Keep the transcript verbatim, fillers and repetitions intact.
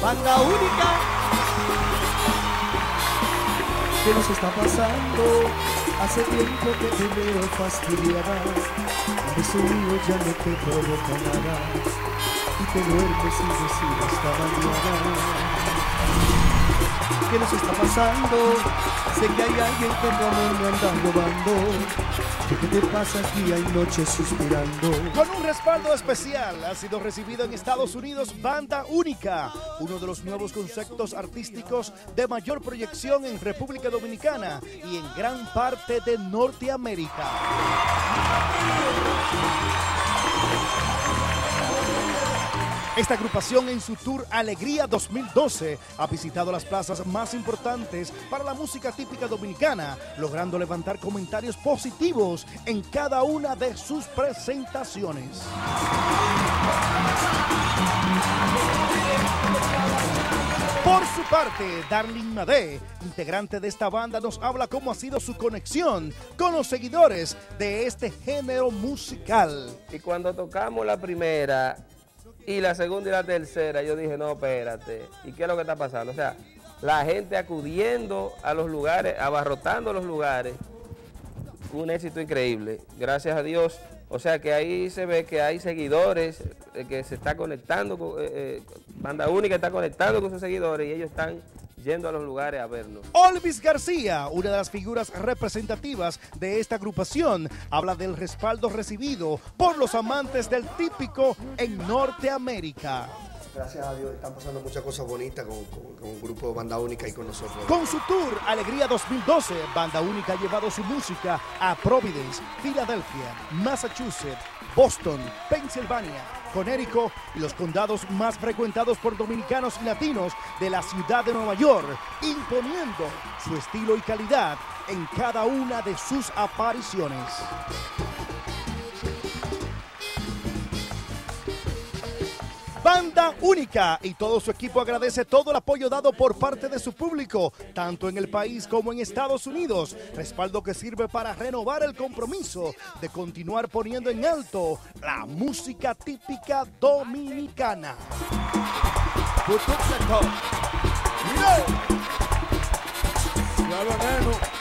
Banda Única. ¿Qué nos está pasando? Hace tiempo que te veo fastidiada. Un beso mío ya no te provoca nada. Y te duermes sin decir hasta mañana. ¿Qué nos está pasando? Sé que hay alguien que tu amor me anda robando. ¿Qué te pasa aquí? Hay noches suspirando. Con un respaldo especial ha sido recibido en Estados Unidos Banda Única, uno de los nuevos conceptos artísticos de mayor proyección en República Dominicana y en gran parte de Norteamérica. Esta agrupación en su tour Alegría dos mil doce ha visitado las plazas más importantes para la música típica dominicana, logrando levantar comentarios positivos en cada una de sus presentaciones. Por su parte, Darling Madé, integrante de esta banda, nos habla cómo ha sido su conexión con los seguidores de este género musical. Y cuando tocamos la primera y la segunda y la tercera, yo dije, no, espérate, ¿y qué es lo que está pasando? O sea, la gente acudiendo a los lugares, abarrotando los lugares, un éxito increíble, gracias a Dios. O sea que ahí se ve que hay seguidores, eh, que se está conectando, con, eh, eh, Banda Única está conectando con sus seguidores y ellos están yendo a los lugares a verlo. Olvis García, una de las figuras representativas de esta agrupación, habla del respaldo recibido por los amantes del típico en Norteamérica. Gracias a Dios están pasando muchas cosas bonitas con, con, con un grupo de Banda Única y con nosotros. Con su tour Alegría dos mil doce, Banda Única ha llevado su música a Providence, Filadelfia, Massachusetts, Boston, Pensilvania, Connecticut y los condados más frecuentados por dominicanos y latinos de la ciudad de Nueva York, imponiendo su estilo y calidad en cada una de sus apariciones. Banda Única y todo su equipo agradece todo el apoyo dado por parte de su público, tanto en el país como en Estados Unidos, respaldo que sirve para renovar el compromiso de continuar poniendo en alto la música típica dominicana. Ya lo